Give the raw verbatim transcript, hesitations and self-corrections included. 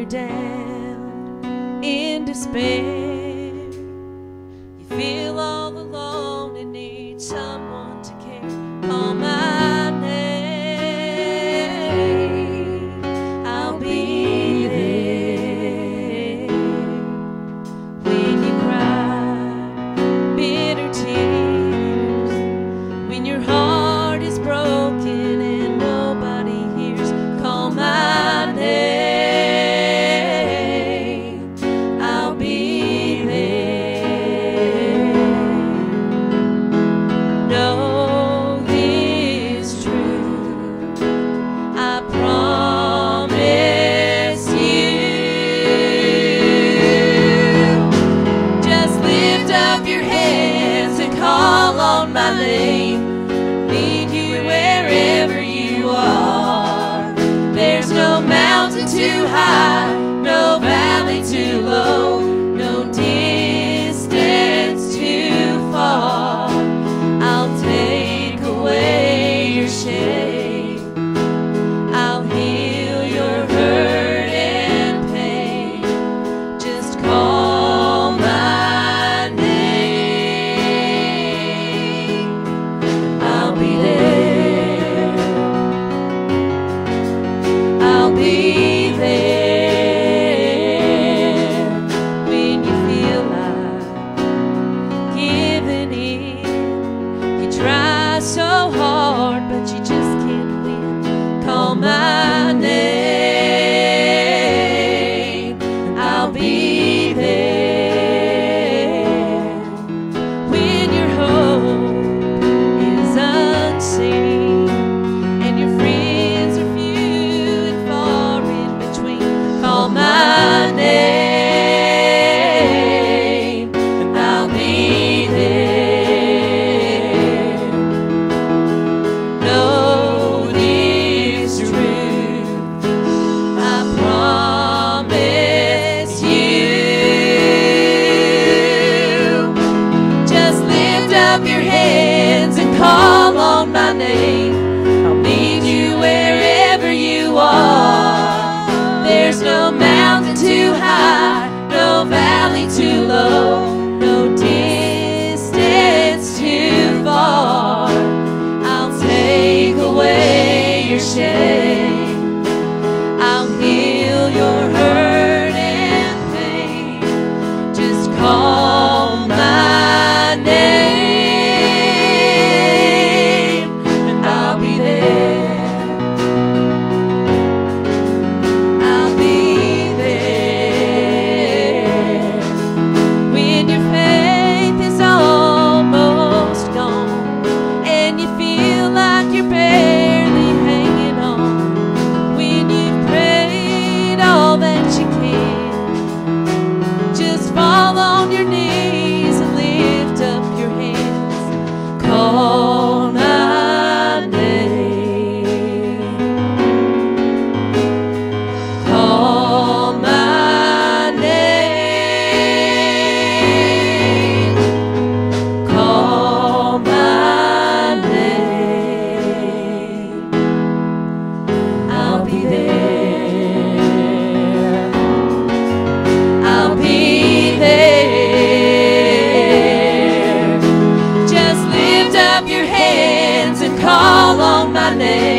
you're down in despair, you feel all alone and need someone to care, call my name, I'll be there. When you cry bitter tears, when your heart is broken and nobody hears, call my name, I'll be there. Know this truth, I promise you. Just lift up your hands and call on my name. Lead you wherever you are. There's no mountain too high, no valley too low, no distance too far. I'll take away your shame, I'll heal your hurt and pain. Just call my name, I'll be there, I'll be there. When you feel like giving in, you try so hard but you just can't win, call my name, I'll be there. When your hope is unseen and your friends are few and far in between, call my name, I'll be there. Know this truth, I promise you. Just lift up your hands and call on my name. I'll lead you wherever you are. There's no mountain too high, no valley too low, no distance too far. I'll take away your shame, I'll heal your hurt and pain. Just call my name, and I'll be there, I'll be there. When your faith is almost gone and you feel like you're barely hanging on, when you've prayed all that you can, just fall on your knees and lift up your hands, call my name, call my name, call my name, I'll be there, I'll be there. Just lift up your hands and call on my name.